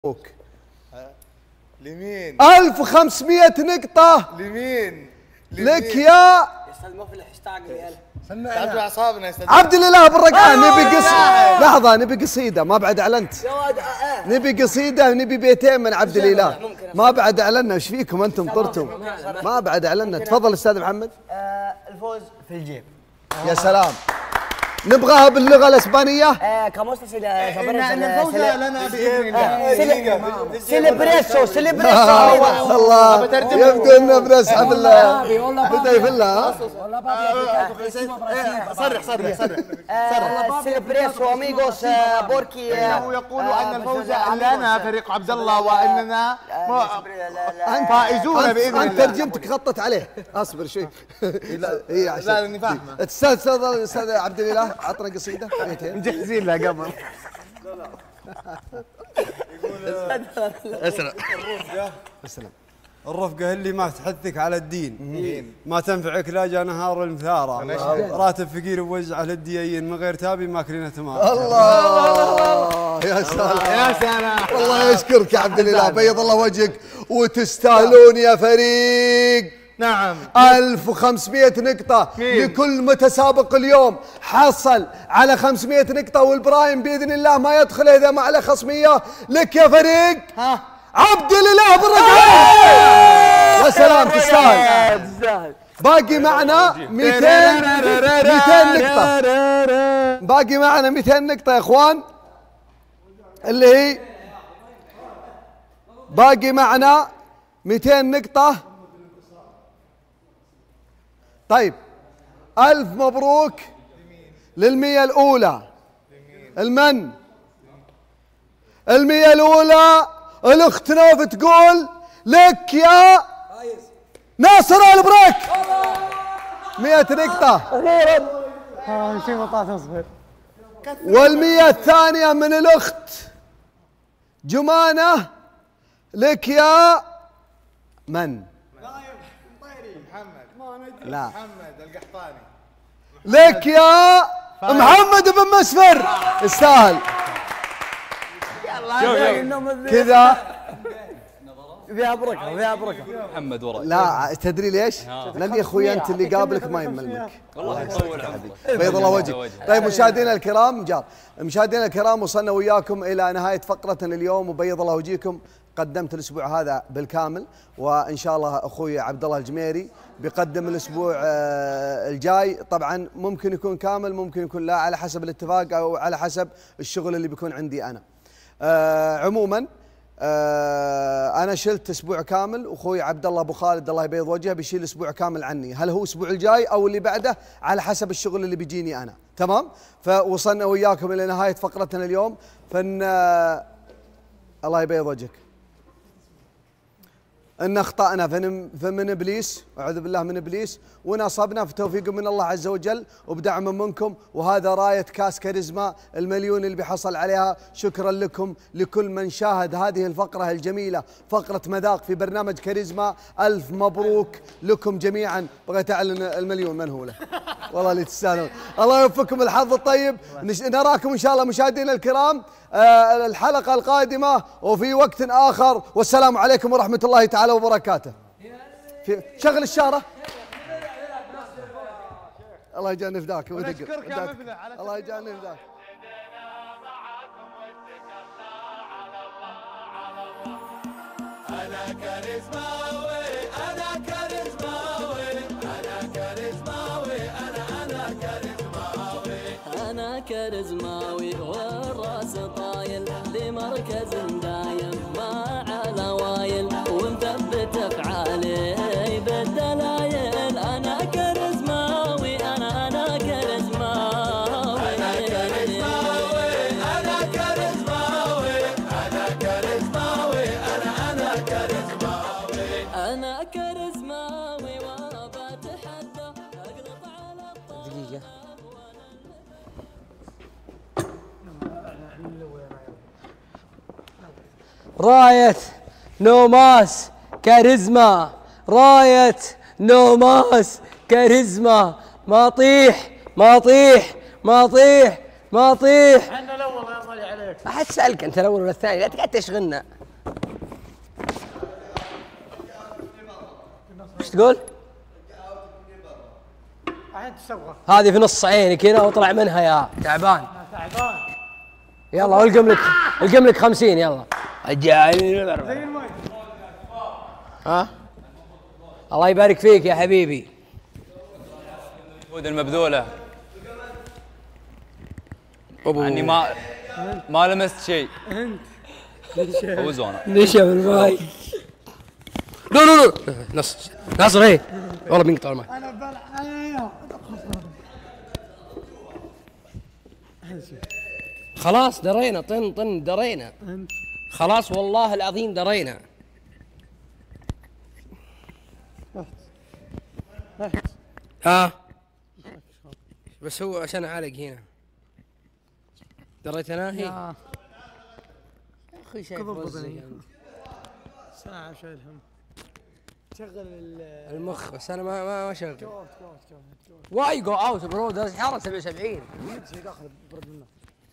مبروك. لمين؟ 1500 نقطة لمين؟ لك يا يستلموا في الهاشتاج اللي قالها. تعبتوا اعصابنا يا استاذ عبد الاله بالرقعة. نبي لحظة، نبي قصيدة ما بعد اعلنت. يا واد نبي قصيدة ونبي بيتين من عبد الاله. ما بعد اعلنا. وش فيكم انتم طرتم؟ ما بعد اعلنا. تفضل استاذ محمد. الفوز في الجيب. يا سلام. نبغاها باللغة الاسبانية. كموس ان الفوز لنا باذن الله. سيلبريسو الله يبدو انه بنسحب الله. بدا يفلها. صرح سيلبريسو اميغوس بوركي. انه يقول ان الفوز لنا فريق عبد الله واننا فائزون باذن الله. انت ترجمتك غطت عليه. اصبر شوي. لا لاني فاهمه. استاذ عبد الاله عطنا قصيده مجهزين لها قبل. اسلم. الرفقة اللي ما تحثك على الدين، ما تنفعك لا جا نهار المثارة، راتب فقير ووزعه للديين من غير تابي ماكلين تمام. الله يا سلام يا سلام. والله يشكرك يا عبد الاله، بيض الله وجهك وتستاهلون يا فريق. نعم 1500 نقطة لكل متسابق اليوم حصل على 500 نقطة، والبرايم بإذن الله ما يدخل إذا ما عليه خصمية. لك يا فريق عبد الاله بالرقعة. يا سلام تستاهل. باقي معنا 200 نقطة. باقي معنا 200 نقطة يا اخوان، اللي هي باقي معنا 200 نقطة. طيب 1000 مبروك للمية الأولى. المن المية الأولى الأخت نوف تقول لك يا ناصر البريك 100 نقطة. والمية الثانية من الأخت جمانة لك يا من؟ لا محمد القحطاني. لك يا محمد بن مسفر. يستاهل كذا. فيها بركه محمد وراك. لا تدري ليش؟ لان يا اخوي انت اللي قابلك ما يملمك. والله يطول عمرك. بيض الله وجهك. طيب مشاهدينا الكرام مشاهدينا الكرام، وصلنا وياكم الى نهايه فقرتنا اليوم، وبيض الله وجهكم. قدمت الاسبوع هذا بالكامل، وان شاء الله اخوي عبد الله الجميري بيقدم الاسبوع الجاي. طبعا ممكن يكون كامل ممكن يكون لا، على حسب الاتفاق او على حسب الشغل اللي بيكون عندي انا. عموما انا شلت اسبوع كامل، واخوي عبد الله ابو خالد الله يبيض وجهه بيشيل اسبوع كامل عني. هل هو الاسبوع الجاي او اللي بعده على حسب الشغل اللي بيجيني انا. تمام. فوصلنا وياكم الى نهايه فقرتنا اليوم. الله يبيض وجهك. ان اخطانا فمن ابليس، اعوذ بالله من ابليس، وان اصبنا بتوفيق من الله عز وجل وبدعم منكم. وهذا رايه كاس كاريزما المليون اللي بيحصل عليها. شكرا لكم لكل من شاهد هذه الفقره الجميله، فقره مذاق في برنامج كاريزما. الف مبروك لكم جميعا. بغيت اعلن المليون من هو له. والله اللي تستاهلون. الله يوفقكم الحظ الطيب. نراكم ان شاء الله مشاهدينا الكرام الحلقة القادمة وفي وقت آخر، والسلام عليكم ورحمة الله تعالى وبركاته. شغل الشارة. الله يجعلني فداك ودق. الله يجعلني فداك. أنا كاريزماوي أنا كاريزماوي أنا كاريزماوي أنا كاريزماوي أنا كاريزماوي والراس طايل لمركز دايم ما على وايل ومثبت أفعالي بالدلايل. أنا كاريزماوي أنا كاريزماوي أنا كاريزماوي أنا كاريزماوي أنا كاريزماوي أنا كاريزماوي أنا كاريزماوي وبتحدى أقلب على الطاولة. راية نوماس كاريزما، راية نوماس كاريزما. ما طيح ما طيح ما طيح ما طيح. انا الاول يا صلي عليك. ما حد سألك أنت الأول ولا الثاني، لا تقعد تشغلنا. ايش تقول؟ هذه في نص عيني كذا واطلع منها يا تعبان. يلا القم لك 50 يلا. ها؟ الله يبارك فيك يا حبيبي. المجهود المبذولة يعني ما لمست شيء. فوز وانا ليش يا بالماي؟ لا ناصر ايه والله بينقطع الماي. خلاص درينا طن درينا. خلاص والله العظيم درينا. ها بس هو عشان اعالج هنا. دريت انا هي يا اخي شايف رزي ساعة شايل هم. شغل المخ بس انا ما شغل. واي جو اوت برو درجة حرارة 77. داخل برد منه.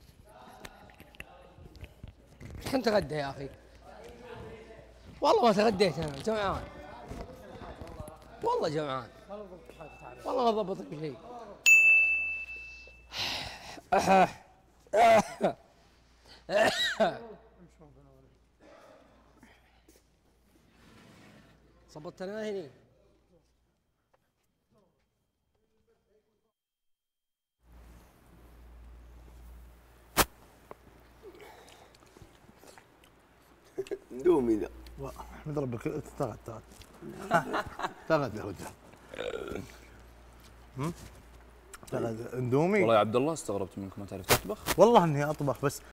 كنت اتغدى يا اخي. والله ما تغديت انا جوعان. والله جوعان. والله ما ضبط بشيء. صبت انا هني. ندومي ذا احمد ربك تغد يا رجال. تغد اندومي. والله يا عبد الله استغربت منك ما تعرف تطبخ. والله اني اطبخ بس